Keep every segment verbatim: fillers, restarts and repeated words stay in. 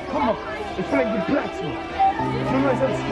Komm auf, ich will einen Platz noch. Nur mal sonst.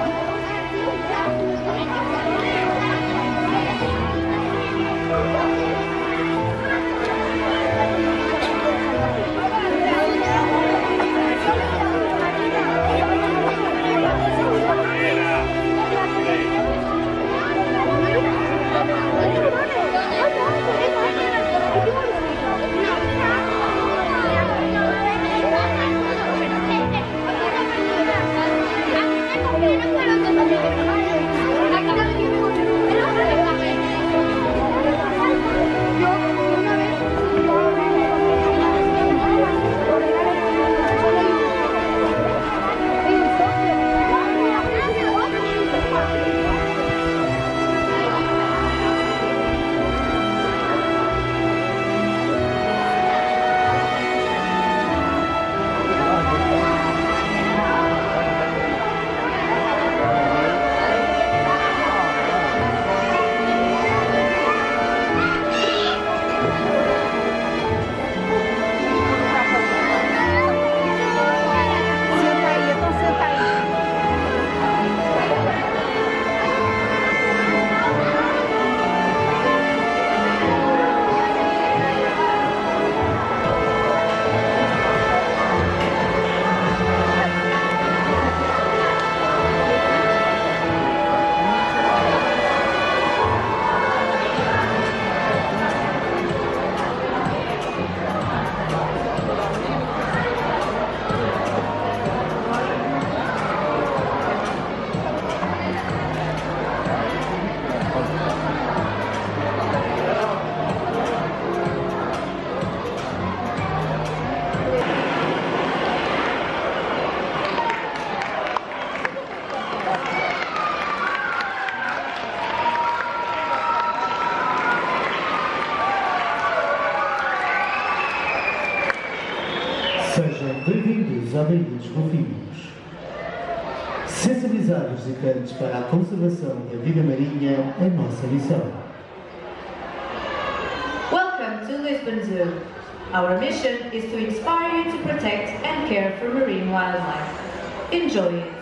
Sejam bem-vindos a Baía dos Golfinhos. Sensibilizar os visitantes para a conservação da vida marinha é nossa missão. Welcome to Lisbon Zoo. Our mission is to inspire you to protect and care for marine wildlife. Enjoy it.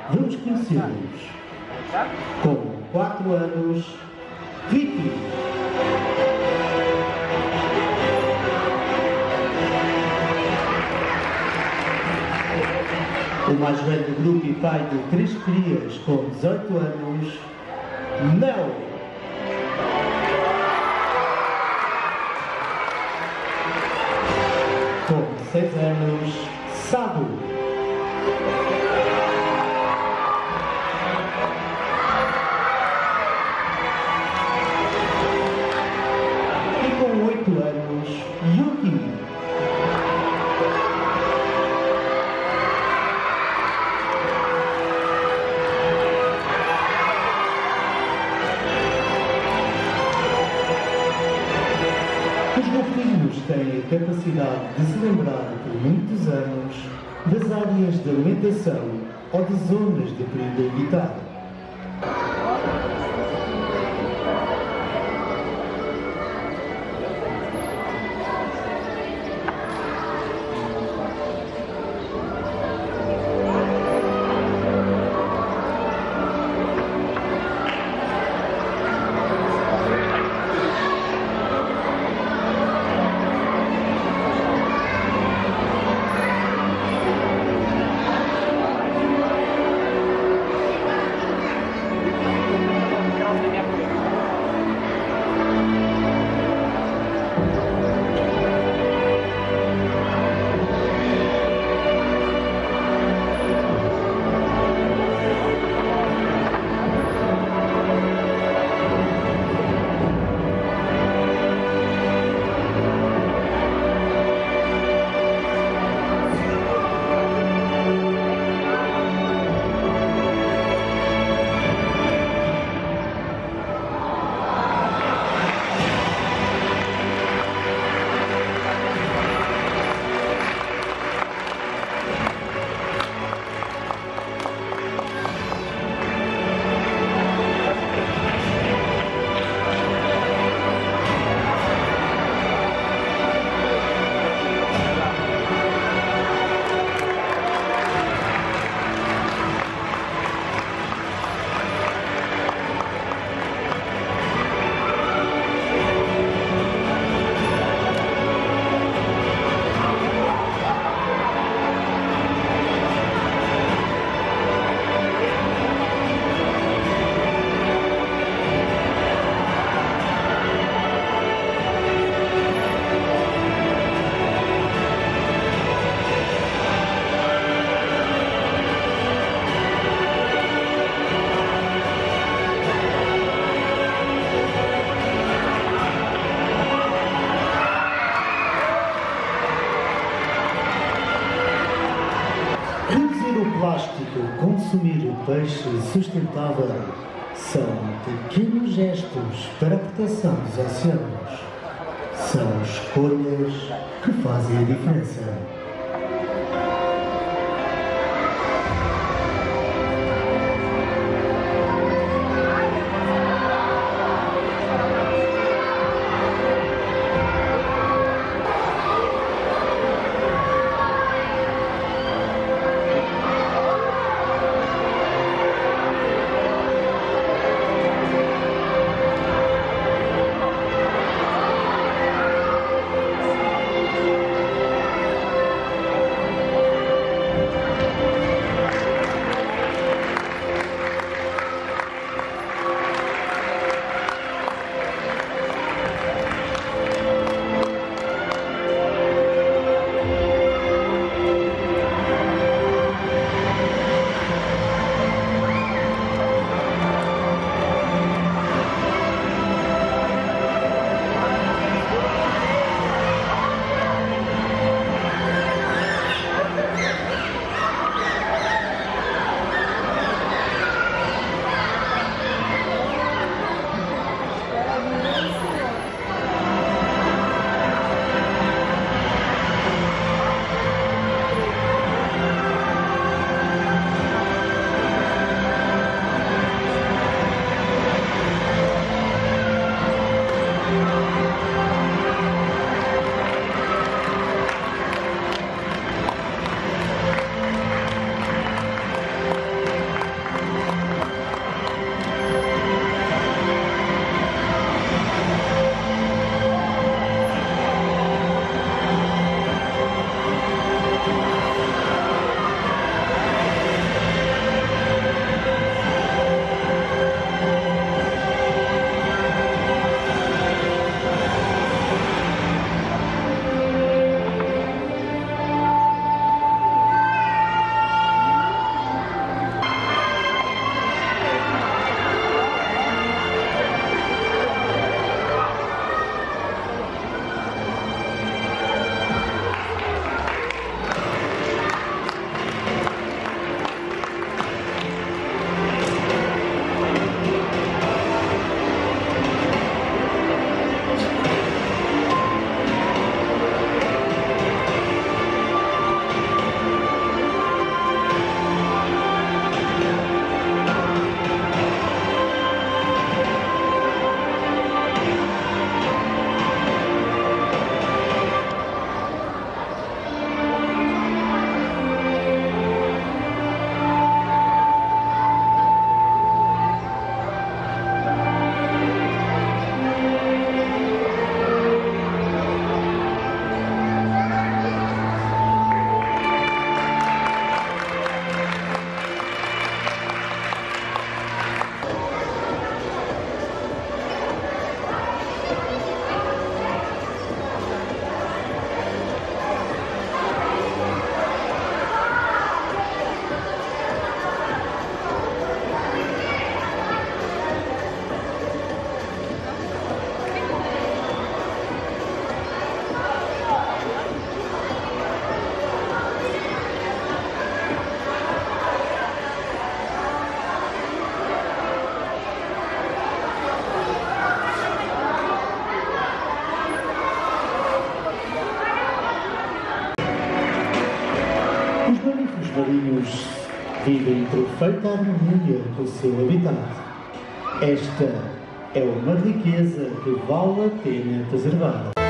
Vamos conhecê-los. Com quatro anos, Vicky. O mais velho do grupo e pai de três crias com dezoito anos, Mel. Com seis anos, Sado. E com oito anos, Yuki. Os golfinhos têm a capacidade de se lembrar por muitos anos das áreas de alimentação ou de zonas de perigo a evitar. O plástico, consumir o peixe sustentável são pequenos gestos para a proteção dos oceanos. São escolhas que fazem a diferença. marinhos vivem em perfeita harmonia com o seu habitat. Esta é uma riqueza que vale a pena preservar.